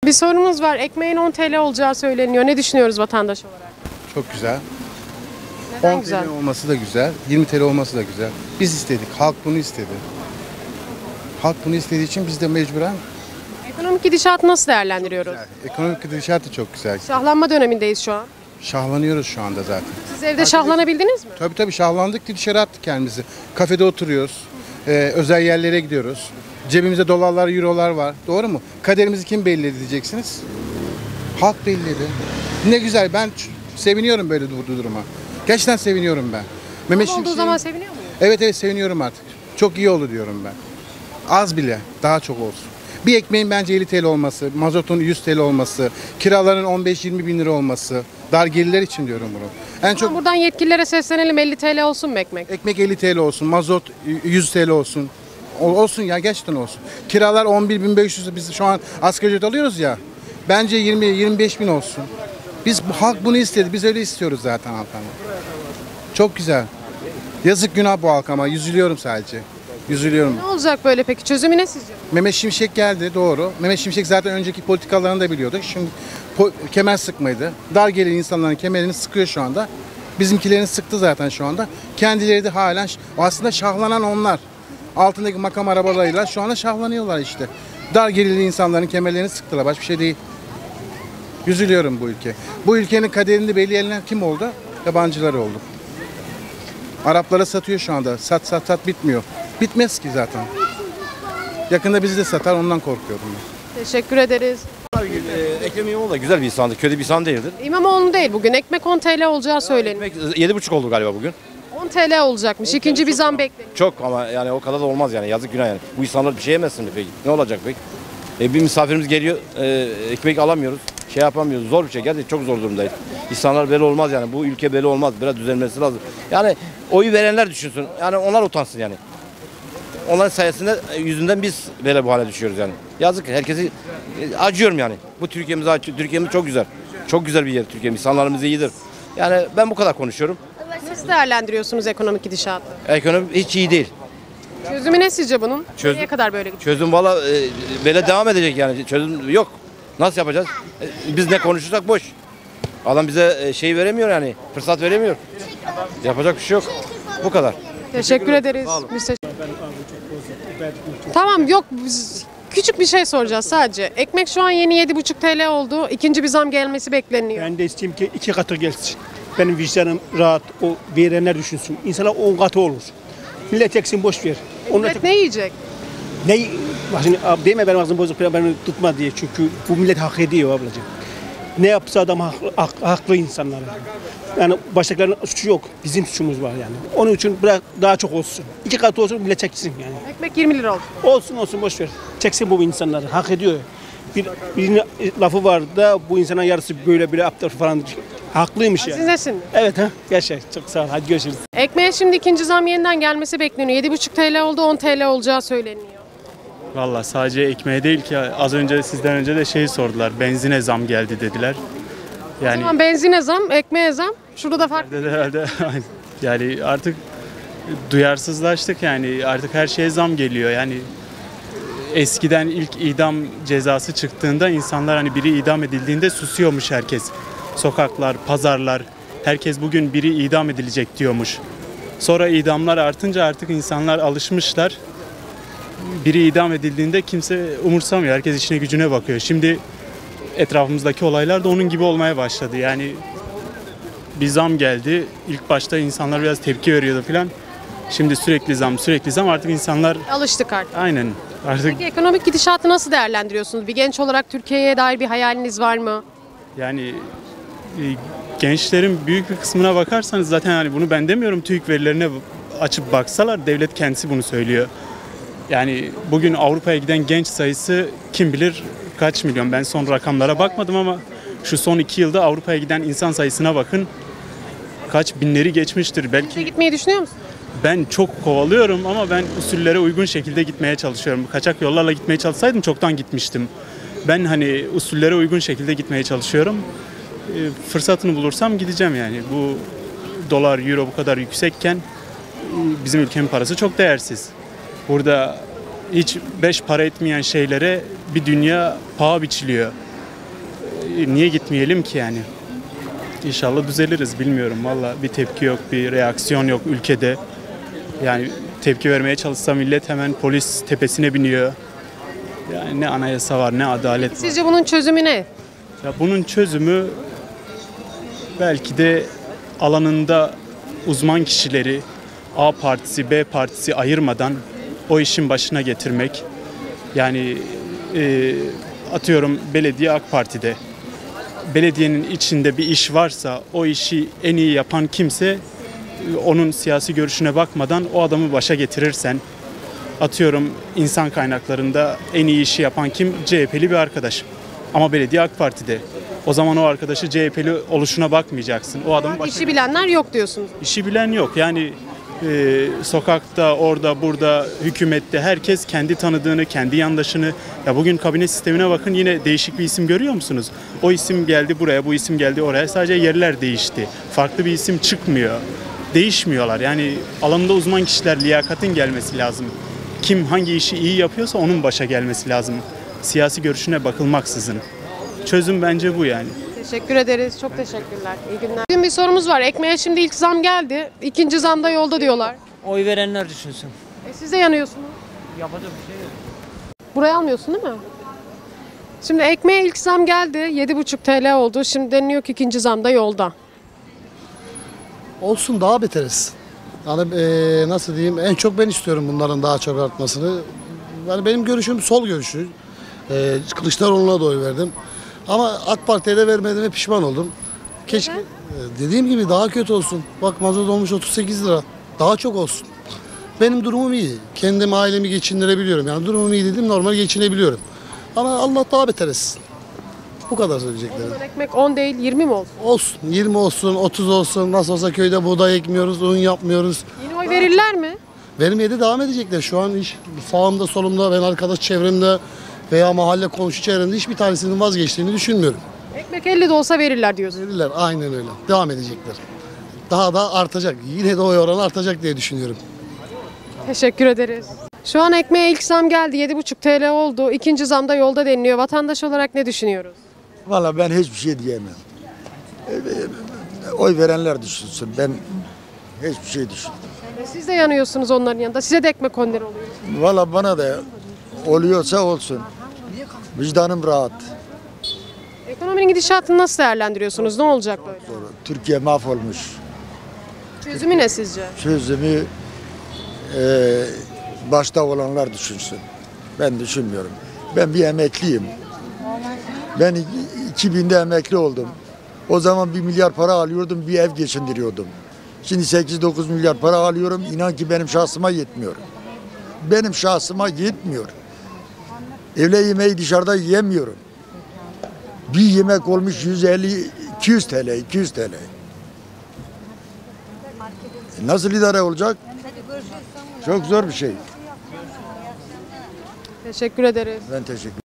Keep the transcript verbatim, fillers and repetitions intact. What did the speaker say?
Bir sorumuz var. Ekmeğin on T L olacağı söyleniyor. Ne düşünüyoruz vatandaş olarak? Çok güzel. Neden on güzel? T L olması da güzel, yirmi T L olması da güzel. Biz istedik, halk bunu istedi. Halk bunu istediği için biz de mecburen Ekonomik gidişatı nasıl değerlendiriyoruz? güzel. Ekonomik gidişat da çok güzel. Şahlanma dönemindeyiz şu an. Şahlanıyoruz şu anda zaten. Siz evde şahlanabildiniz mi? Tabii tabii şahlandık, dışarı attık kendimizi. Kafede oturuyoruz, e, özel yerlere gidiyoruz. Cebimizde dolarlar, eurolar var. Doğru mu? Kaderimizi kim belirledi diyeceksiniz? Halk belirledi. Ne güzel, ben ç- seviniyorum böyle bu duruma. Gerçekten seviniyorum ben. Mehmet Olduğu Şimşek'in- zaman seviniyor muyuz? Evet evet seviniyorum artık. Çok iyi oldu diyorum ben. Az bile, daha çok olsun. Bir ekmeğin bence elli T L olması, mazotun yüz T L olması, kiraların on beş yirmi bin lira olması. Dar gelirler için diyorum bunu. En Çok... çok Buradan yetkililere seslenelim, elli T L olsun mu ekmek? ekmek elli T L olsun, mazot yüz T L olsun. Ol- Olsun ya, gerçekten olsun. Kiralar on bir bin beş yüz, biz şu an asgari ücret alıyoruz ya. Bence yirmi yirmi beş bin olsun. Biz bu halk bunu istedi. Biz öyle istiyoruz zaten hanımefendi. Çok güzel. Yazık günah bu halk ama üzülüyorum sadece. Üzülüyorum. Ne olacak böyle peki? Çözümü ne sizce? Mehmet Şimşek geldi, doğru. Mehmet Şimşek zaten önceki politikalarını da biliyordu. Şimdi po- kemer sıkmaydı. Dar gelirli insanların kemerini sıkıyor şu anda. Bizimkilerini sıktı zaten şu anda. Kendileri de halen ş- aslında şahlanan onlar. Altındaki makam arabalarıyla şu anda şahlanıyorlar işte. Dar gelirli insanların kemerlerini sıktılar. Başka bir şey değil. Üzülüyorum bu ülke. Bu ülkenin kaderini belirleyen kim oldu? Yabancılar oldu. Araplara satıyor şu anda. Sat sat sat bitmiyor. Bitmez ki zaten. Yakında bizi de satar, ondan korkuyorum ben. Teşekkür ederiz. Ee, Ekrem İmamoğlu da güzel bir insandır. Kötü bir insan değildir. İmamoğlu değil bugün. Ekmek on T L olacağı söyleniyor. Ekmek yedi buçuk oldu galiba bugün. on T L olacakmış. İkinci bir zam bekleniyor. Çok ama yani o kadar da olmaz yani. Yazık günah yani. Bu insanlar bir şey yemezsin mi peki? Ne olacak peki? E, bir misafirimiz geliyor. E, ekmek alamıyoruz. Şey yapamıyoruz. Zor bir şey. Gerçekten çok zor durumdayız. İnsanlar böyle olmaz yani. Bu ülke böyle olmaz. Biraz düzelmesi lazım. Yani oyu verenler düşünsün. Yani onlar utansın yani. Onların sayesinde yüzünden biz böyle bu hale düşüyoruz yani. Yazık, herkesi e, acıyorum yani. Bu Türkiye'miz acı. Türkiye'miz çok güzel. Çok güzel bir yer Türkiye'miz. İnsanlarımız iyidir. Yani ben bu kadar konuşuyorum. Nasıl değerlendiriyorsunuz ekonomik gidişatı? Ekonomi hiç iyi değil. Çözümü ne sizce bunun? Çözüm- Nereye kadar böyle gidiyor? Çözüm valla e, böyle devam edecek yani. Çözüm yok. Nasıl yapacağız? E, biz ne konuşursak boş. Adam bize e, şey veremiyor yani. Fırsat veremiyor. Yapacak bir şey yok. Bu kadar. Teşekkür ederiz. Müsteşar. Tamam yok biz küçük bir şey soracağız sadece. Ekmek şu an yeni yedi buçuk T L oldu. İkinci bir zam gelmesi bekleniyor. Ben de isteyeyim ki iki katı gelsin. Benim vicdanım rahat, o verenler düşünsün. İnsanlar on katı olur. Millet eksin boş ver. Onlar Millet ne yiyecek? ne? Bak şimdi abi deme benim ağzım bozuk, beni tutma diye. Çünkü bu millet hak ediyor ablacığım. Ne yapsa adam haklı, hak- haklı insanlar. Yani başkalarının suçu yok. Bizim suçumuz var yani. Onun için bırak daha çok olsun. İki katı olsun millet çeksin yani. Ekmek yirmi lira oldu. Olsun olsun boş ver. Çeksin bu insanları. Hak ediyor. Bir, birinin lafı var da bu insanın yarısı böyle böyle aptal falan. Haklıymış yani. Siz nesiniz? Evet ha. Yaşa. Çok sağ ol. Hadi görüşürüz. Ekmeğe şimdi ikinci zam yeniden gelmesi bekleniyor. yedi buçuk T L oldu, on T L olacağı söyleniyor. Valla sadece ekmeğe değil ki az önce sizden önce de şeyi sordular. Benzine zam geldi dediler. O Yani zaman benzine zam, ekmeğe zam. Şurada da fark. dedi herhalde yani artık duyarsızlaştık yani artık her şeye zam geliyor. Yani eskiden ilk idam cezası çıktığında insanlar hani biri idam edildiğinde susuyormuş herkes. Sokaklar, pazarlar, herkes bugün biri idam edilecek diyormuş. Sonra idamlar artınca artık insanlar alışmışlar. Biri idam edildiğinde kimse umursamıyor. Herkes işine gücüne bakıyor. Şimdi etrafımızdaki olaylar da onun gibi olmaya başladı. Yani bir zam geldi. İlk başta insanlar biraz tepki veriyordu falan. Şimdi sürekli zam, sürekli zam. Artık insanlar Alıştık artık. aynen artık Peki ekonomik gidişatı nasıl değerlendiriyorsunuz? Bir genç olarak Türkiye'ye dair bir hayaliniz var mı? yani e, gençlerin büyük bir kısmına bakarsanız zaten hani bunu ben demiyorum. TÜİK verilerine açıp baksalar devlet kendisi bunu söylüyor. Yani bugün Avrupa'ya giden genç sayısı kim bilir kaç milyon. Ben son rakamlara bakmadım ama şu son iki yılda Avrupa'ya giden insan sayısına bakın. Kaç binleri geçmiştir. Size Belki gitmeyi düşünüyor musunuz? ben çok kovalıyorum ama ben usullere uygun şekilde gitmeye çalışıyorum. Kaçak yollarla gitmeye çalışsaydım çoktan gitmiştim. Ben hani usullere uygun şekilde gitmeye çalışıyorum. E, fırsatını bulursam gideceğim yani. Bu dolar, euro bu kadar yüksekken e, bizim ülkenin parası çok değersiz. Burada hiç beş para etmeyen şeylere bir dünya paha biçiliyor. e, niye gitmeyelim ki yani? İnşallah düzeliriz, bilmiyorum. Valla bir tepki yok, bir reaksiyon yok ülkede. Yani tepki vermeye çalışsa millet hemen polis tepesine biniyor. Yani ne anayasa var, ne adalet var. Sizce bunun çözümü ne? Ya bunun çözümü belki de alanında uzman kişileri A partisi, B partisi ayırmadan o işin başına getirmek. Yani e, atıyorum belediye AK Parti'de. Belediyenin içinde bir iş varsa o işi en iyi yapan kimse onun siyasi görüşüne bakmadan o adamı başa getirirsen, atıyorum insan kaynaklarında en iyi işi yapan kim? C H P'li bir arkadaş. Ama belediye AK Parti'de. O zaman o arkadaşı C H P'li oluşuna bakmayacaksın. O adamı başa İşi bilenler yok diyorsunuz. İşi bilen yok. Yani e, sokakta, orada, burada, hükümette herkes kendi tanıdığını, kendi yandaşını. Ya bugün kabine sistemine bakın, yine değişik bir isim görüyor musunuz? O isim geldi buraya, bu isim geldi oraya. Sadece yerler değişti. Farklı bir isim çıkmıyor. Değişmiyorlar. Yani alanında uzman kişiler, liyakatın gelmesi lazım. Kim hangi işi iyi yapıyorsa onun başa gelmesi lazım. Siyasi görüşüne bakılmaksızın. Çözüm bence bu yani. Teşekkür ederiz. Çok teşekkürler. İyi günler. Bugün bir sorumuz var. Ekmeğe şimdi ilk zam geldi. İkinci zam da yolda diyorlar. Oy verenler düşünsün. E siz de yanıyorsunuz. Yapacak bir şey yok. Buraya almıyorsun değil mi? Şimdi ekmeğe ilk zam geldi. yedi buçuk T L oldu. Şimdi deniliyor ki ikinci zam da yolda. Olsun, daha beteriz. Yani eee, nasıl diyeyim, en çok ben istiyorum bunların daha çok artmasını. Yani benim görüşüm sol görüşü. Eee Kılıçdaroğlu'na da oy verdim. Ama AK Parti'ye de vermediğime pişman oldum. Keşke eee, dediğim gibi daha kötü olsun. Bak mazot olmuş otuz sekiz lira. Daha çok olsun. Benim durumum iyi. Kendim ailemi geçindirebiliyorum. Yani durumum iyi dedim, normal geçinebiliyorum. Ama Allah daha beter etsin. Bu kadar söyleyeceklerim. Bundan ekmek on değil yirmi mi olsun? Olsun, yirmi olsun, otuz olsun. Nasıl olsa köyde buğday ekmiyoruz, un yapmıyoruz. Yine oy verirler mi? Vermeye de devam edecekler. Şu an iş sağımda, solumda, ben arkadaş çevremde veya mahalle komşu çevremde hiçbir tanesinin vazgeçtiğini düşünmüyorum. Ekmek elli de olsa verirler diyorsun. Verirler, aynen öyle. Devam edecekler. Daha da artacak. Yine de oy oranı artacak diye düşünüyorum. Teşekkür ederiz. Şu an ekmeğe ilk zam geldi. yedi buçuk T L oldu. İkinci zam da yolda deniliyor. Vatandaş olarak ne düşünüyoruz? Valla ben hiçbir şey diyemem. Oy verenler düşünsün. Ben hiçbir şey düşünmüyorum. E siz de yanıyorsunuz onların yanında. Size de ekmek on lira oluyor. Valla bana da oluyorsa olsun. Vicdanım rahat. Ekonominin gidişatını nasıl değerlendiriyorsunuz? Ne olacak böyle? Türkiye mahvolmuş. Çözümü ne sizce? Çözümü e, başta olanlar düşünsün. Ben düşünmüyorum. Ben bir emekliyim. Ben iki binde emekli oldum. O zaman bir milyar para alıyordum, bir ev geçindiriyordum. Şimdi sekiz dokuz milyar para alıyorum. İnan ki benim şahsıma yetmiyor. Benim şahsıma yetmiyor. Evle yemeği dışarıda yiyemiyorum. Bir yemek olmuş yüz elli iki yüz T L, iki yüz T L. E nasıl idare olacak? Çok zor bir şey. Teşekkür ederiz. Ben teşekkür ederim.